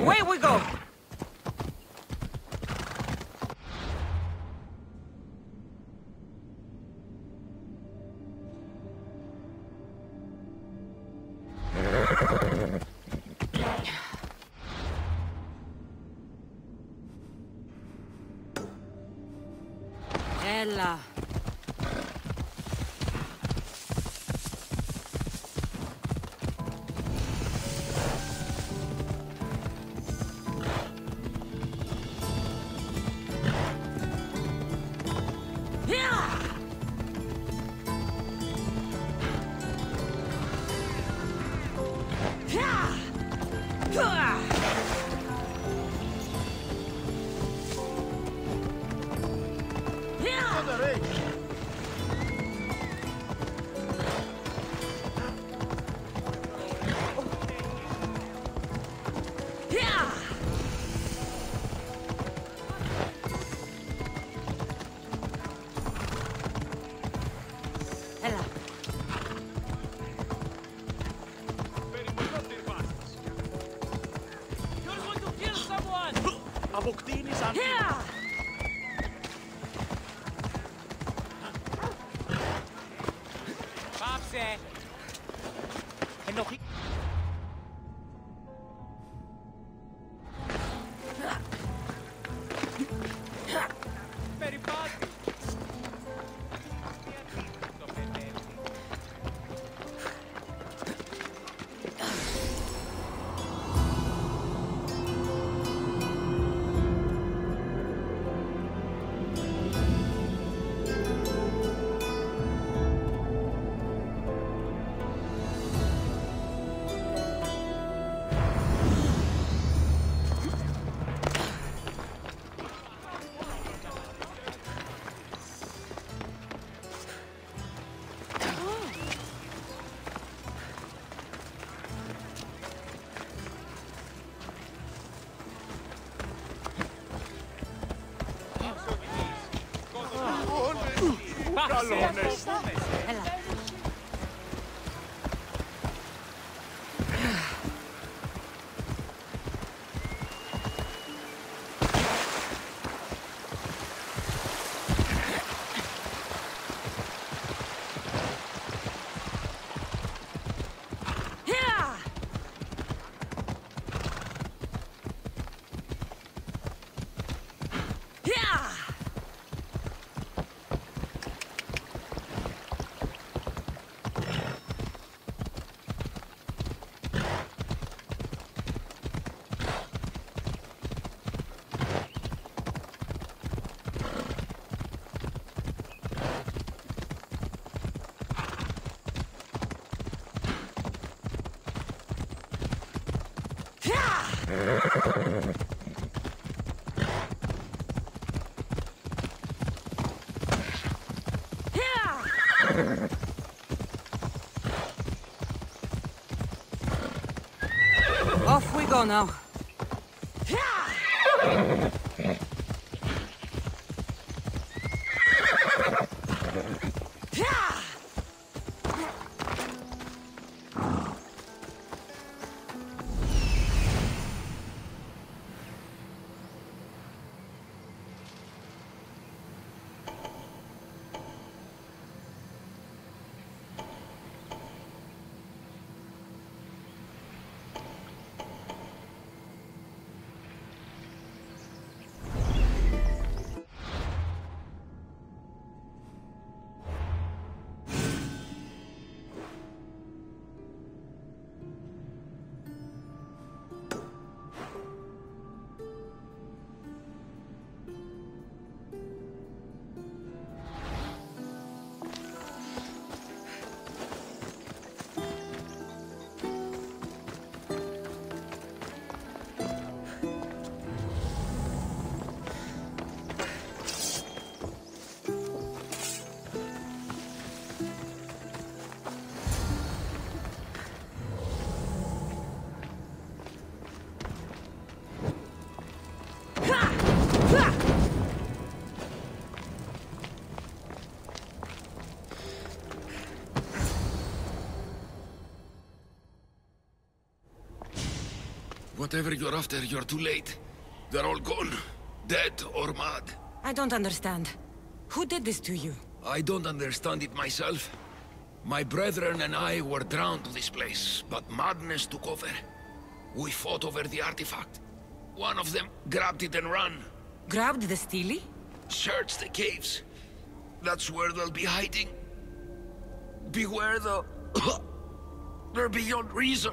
Away we go! Ella. Off we go now. Whatever you're after, you're too late. They're all gone. Dead or mad. I don't understand. Who did this to you? I don't understand it myself. My brethren and I were drawn to this place, but madness took over. We fought over the artifact. One of them grabbed it and ran. Grabbed the Steely? Search the caves. That's where they'll be hiding. Beware the... They're beyond reason.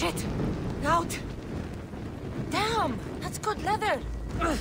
Shit! Out! Damn! That's good leather! Ugh.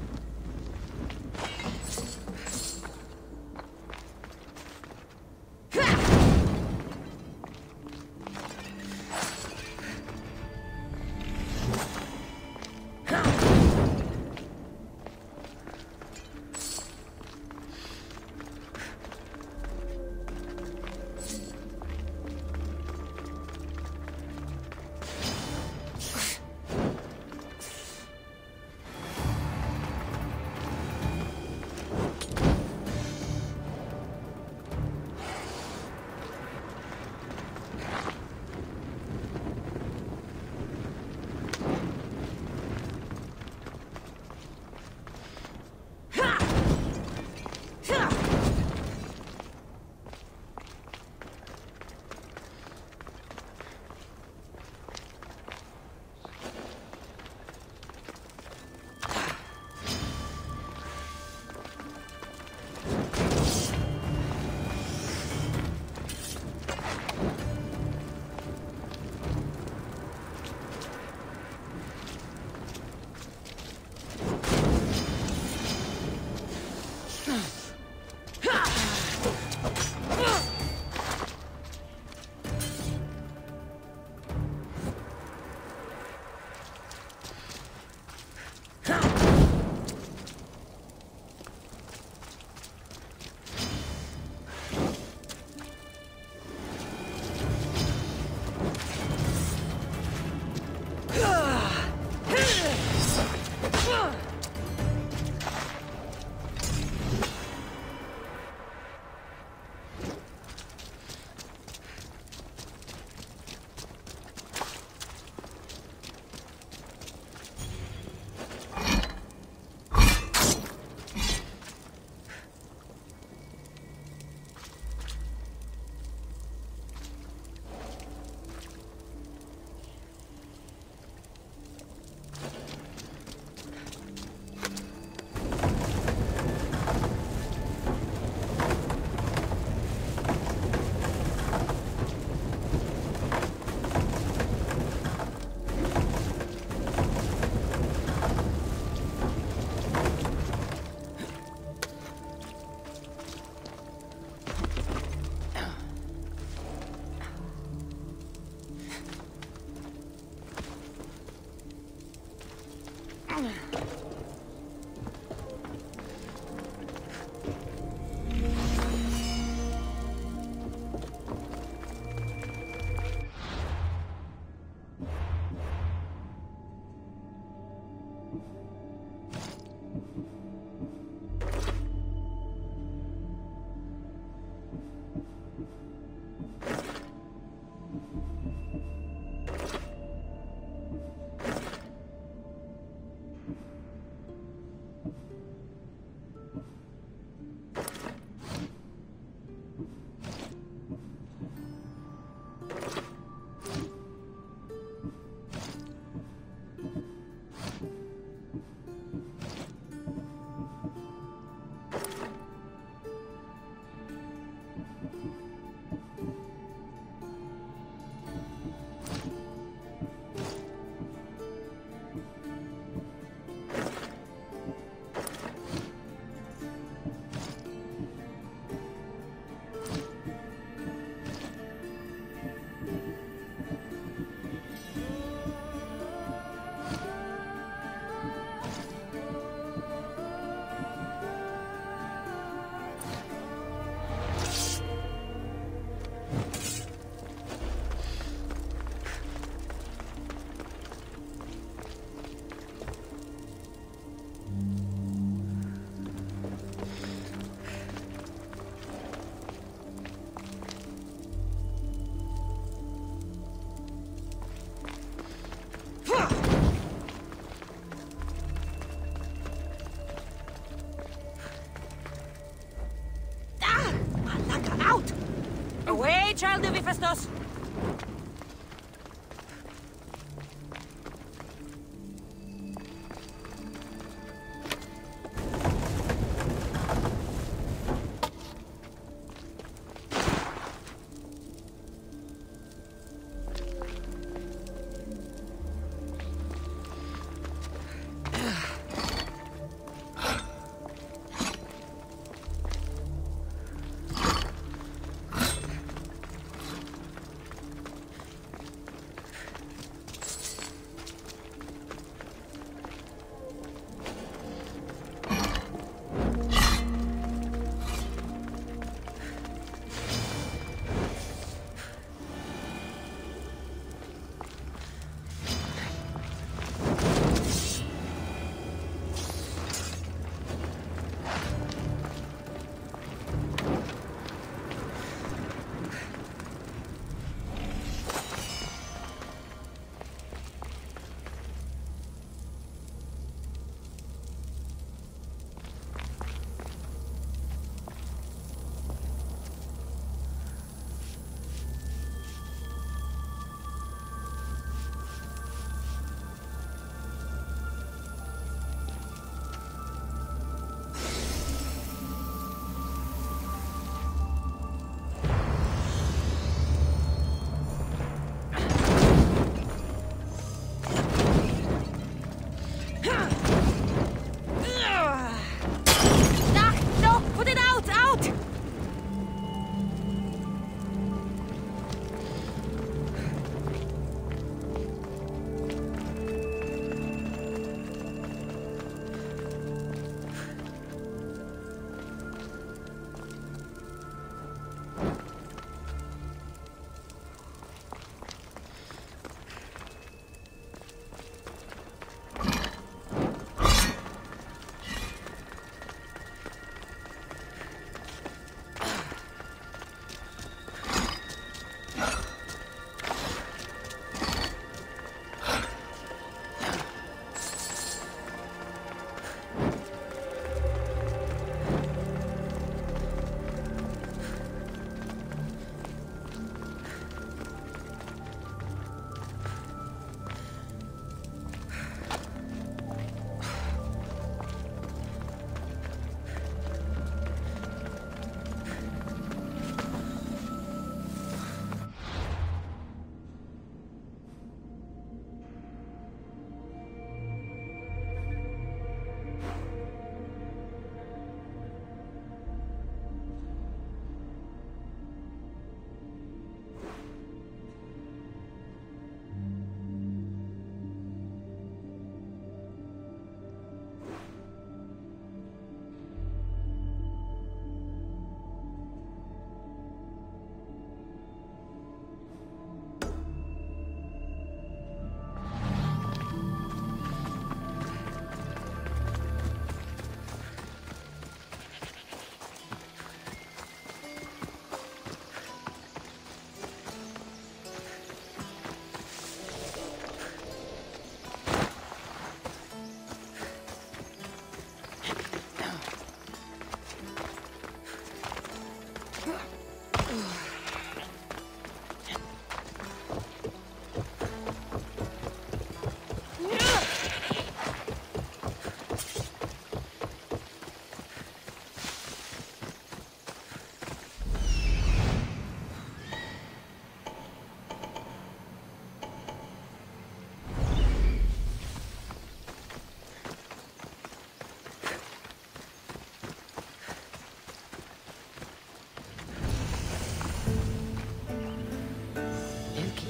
Away, child of Hephaestus!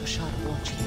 sharp, won't she?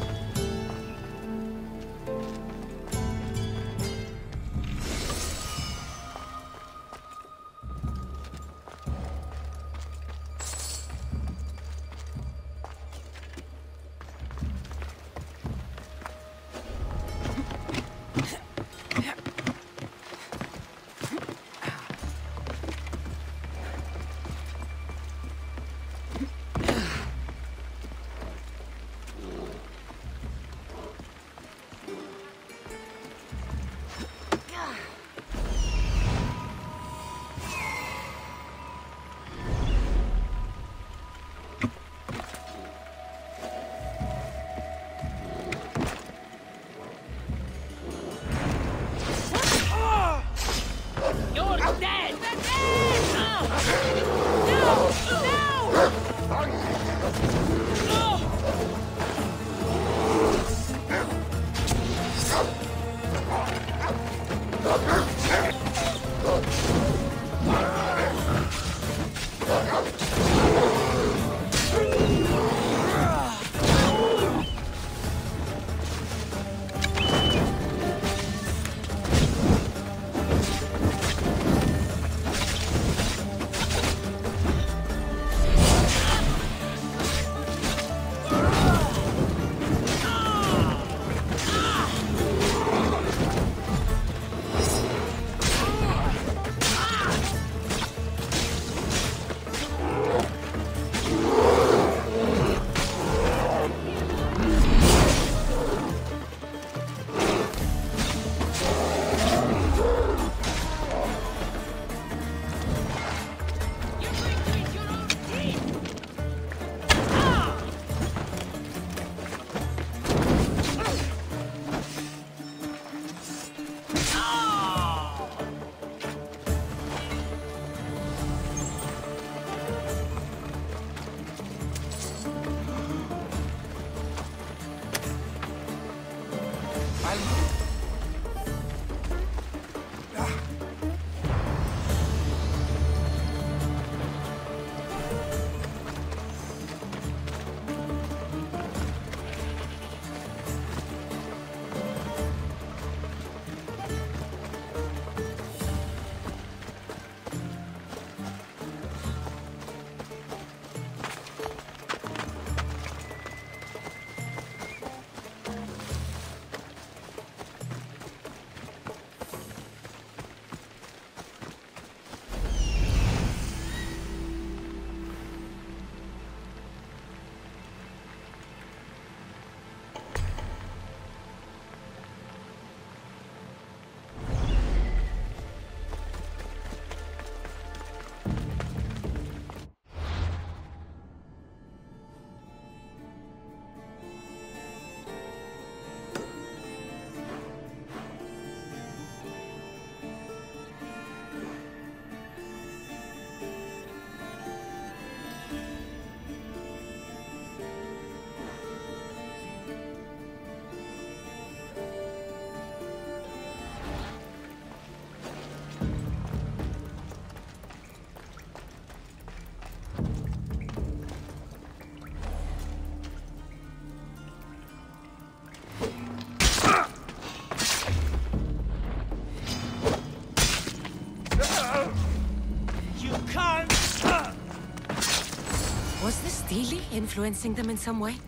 Was this Steely influencing them in some way?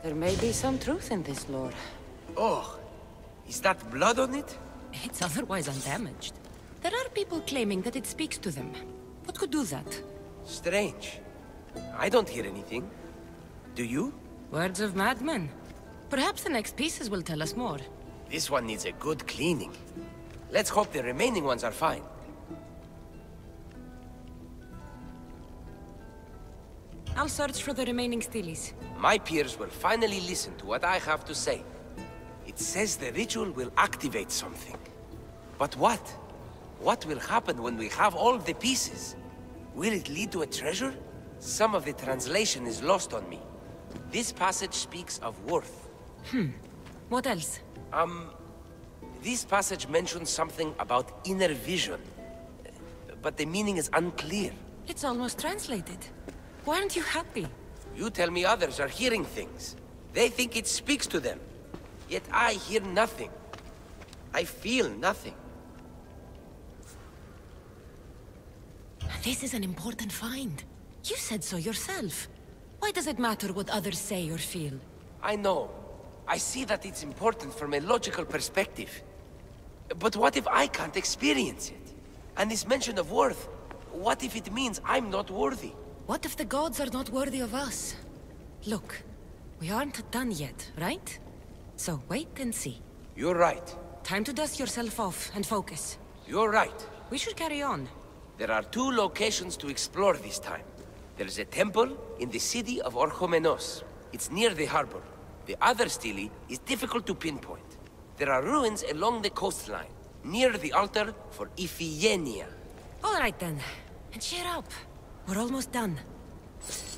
There may be some truth in this lore. Oh, is that blood on it? It's otherwise undamaged. There are people claiming that it speaks to them. What could do that? Strange. I don't hear anything. Do you? Words of madmen. Perhaps the next pieces will tell us more. This one needs a good cleaning. Let's hope the remaining ones are fine. I'll search for the remaining steelies. My peers will finally listen to what I have to say. It says the ritual will activate something. But what? What will happen when we have all the pieces? Will it lead to a treasure? Some of the translation is lost on me. This passage speaks of worth. What else? This passage mentions something about inner vision. But the meaning is unclear. It's almost translated. Why aren't you happy? You tell me others are hearing things. They think it speaks to them. Yet I hear nothing. I feel nothing. This is an important find. You said so yourself. Why does it matter what others say or feel? I know. I see that it's important from a logical perspective. But what if I can't experience it? And this mention of worth, what if it means I'm not worthy? What if the gods are not worthy of us? Look, we aren't done yet, right? So wait and see. You're right. Time to dust yourself off and focus. You're right. We should carry on. There are 2 locations to explore this time. There's a temple in the city of Orchomenos. It's near the harbor. The other stele is difficult to pinpoint. There are ruins along the coastline, near the altar for Iphigenia. All right then. And cheer up. We're almost done.